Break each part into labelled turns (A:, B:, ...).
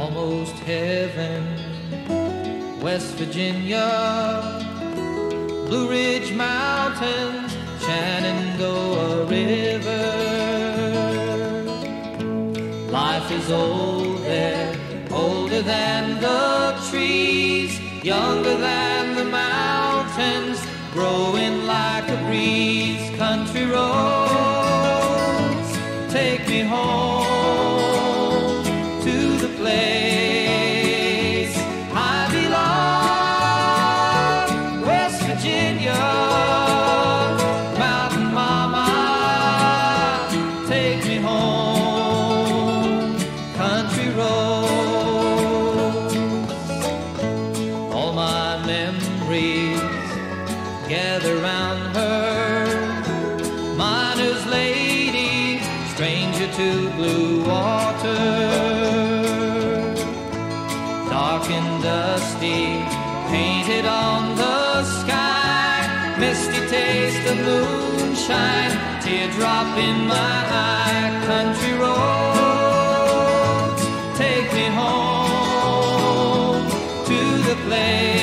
A: almost heaven. West Virginia, Blue Ridge Mountains, Shenandoah River. Life is old there, older than the trees, younger than the mountains, growing like a breeze. Country roads, take me home to the place I belong. West Virginia, Mountain Mama, take me home. Country roads, all my memories gather round her. Miner's lady, stranger to blue water. Dark and dusty, painted on the sky. Misty taste of moonshine, teardrop in my eye. Country roads, take me home to the place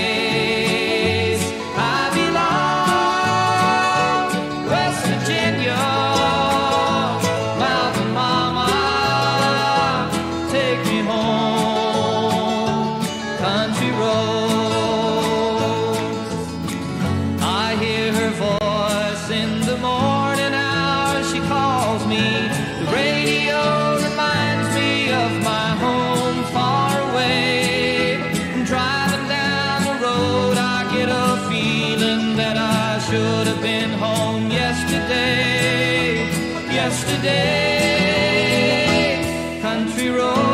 A: should have been home yesterday, yesterday. Country road.